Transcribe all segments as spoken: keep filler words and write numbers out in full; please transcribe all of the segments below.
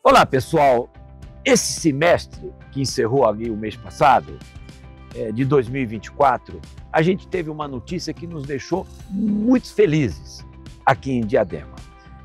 Olá, pessoal. Esse semestre que encerrou ali o mês passado, de dois mil e vinte e quatro, a gente teve uma notícia que nos deixou muito felizes aqui em Diadema.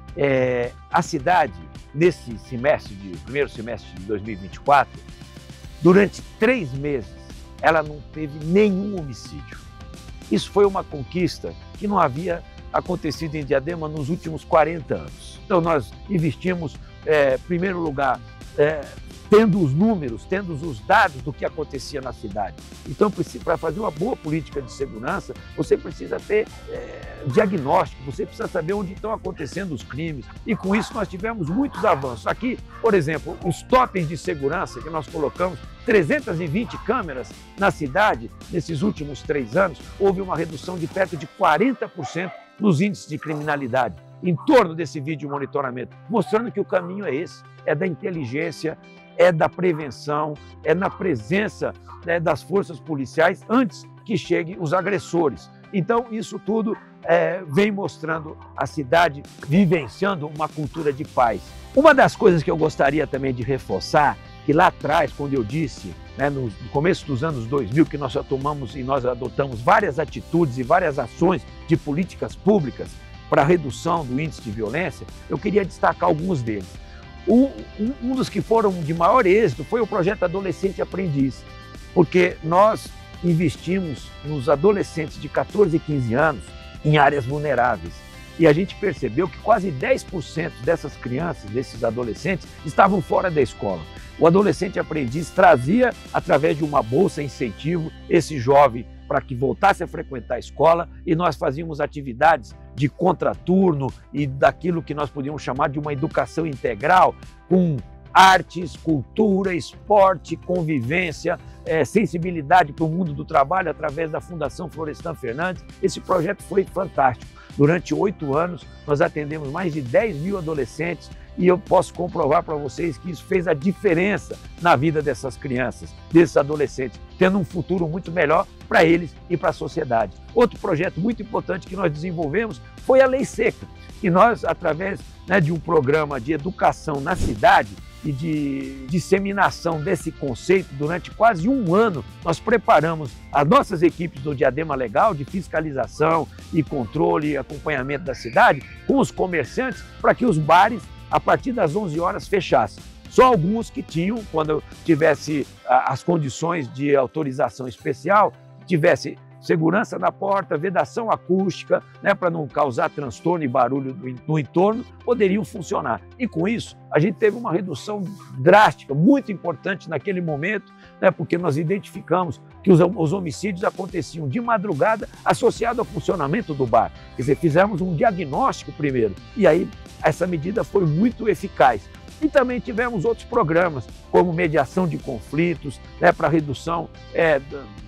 É, a cidade, nesse semestre, de, primeiro semestre de dois mil e vinte e quatro, durante três meses, ela não teve nenhum homicídio. Isso foi uma conquista que não havia acontecido em Diadema nos últimos quarenta anos. Então nós investimos, é, em primeiro lugar, é, tendo os números, tendo os dados do que acontecia na cidade. Então, para fazer uma boa política de segurança, você precisa ter é, diagnóstico, você precisa saber onde estão acontecendo os crimes. E com isso nós tivemos muitos avanços. Aqui, por exemplo, os totens de segurança que nós colocamos, trezentas e vinte câmeras na cidade, nesses últimos três anos, houve uma redução de perto de quarenta por cento nos índices de criminalidade em torno desse vídeo monitoramento, mostrando que o caminho é esse, é da inteligência, é da prevenção, é na presença, né, das forças policiais antes que cheguem os agressores. Então, isso tudo é, vem mostrando a cidade vivenciando uma cultura de paz. Uma das coisas que eu gostaria também de reforçar, que lá atrás, quando eu disse, né, no começo dos anos dois mil, que nós já tomamos e nós adotamos várias atitudes e várias ações de políticas públicas para a redução do índice de violência, eu queria destacar alguns deles. Um, um dos que foram de maior êxito foi o projeto Adolescente Aprendiz, porque nós investimos nos adolescentes de quatorze e quinze anos em áreas vulneráveis. E a gente percebeu que quase dez por cento dessas crianças, desses adolescentes, estavam fora da escola. O Adolescente Aprendiz trazia, através de uma bolsa incentivo, esse jovem para que voltasse a frequentar a escola, e nós fazíamos atividades de contraturno e daquilo que nós podíamos chamar de uma educação integral, com artes, cultura, esporte, convivência, é, sensibilidade para o mundo do trabalho através da Fundação Florestan Fernandes. Esse projeto foi fantástico. Durante oito anos, nós atendemos mais de dez mil adolescentes e eu posso comprovar para vocês que isso fez a diferença na vida dessas crianças, desses adolescentes, tendo um futuro muito melhor para eles e para a sociedade. Outro projeto muito importante que nós desenvolvemos foi a Lei Seca, que nós, através, né, de um programa de educação na cidade e de disseminação desse conceito, durante quase um ano, nós preparamos as nossas equipes do Diadema Legal, de fiscalização e controle e acompanhamento da cidade, com os comerciantes, para que os bares, a partir das onze horas, fechassem. Só alguns que tinham, quando tivesse as condições de autorização especial, tivesse segurança na porta, vedação acústica, né, para não causar transtorno e barulho no entorno, poderiam funcionar. E com isso, a gente teve uma redução drástica, muito importante naquele momento, né, porque nós identificamos que os, os homicídios aconteciam de madrugada associado ao funcionamento do bar. Quer dizer, fizemos um diagnóstico primeiro, e aí essa medida foi muito eficaz. E também tivemos outros programas, como mediação de conflitos, né, para redução, é,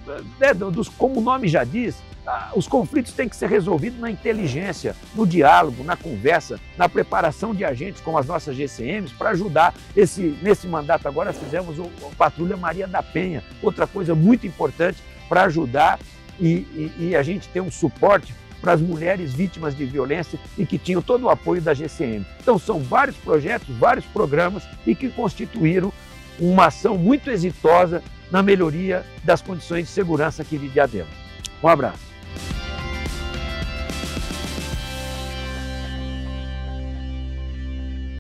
é, dos, como o nome já diz, os conflitos têm que ser resolvidos na inteligência, no diálogo, na conversa, na preparação de agentes como as nossas G C Ms para ajudar. Esse, nesse mandato agora fizemos o, o Patrulha Maria da Penha, outra coisa muito importante para ajudar e, e, e a gente ter um suporte para as mulheres vítimas de violência e que tinham todo o apoio da G C M. Então são vários projetos, vários programas e que constituíram uma ação muito exitosa na melhoria das condições de segurança aqui de Diadema. Um abraço.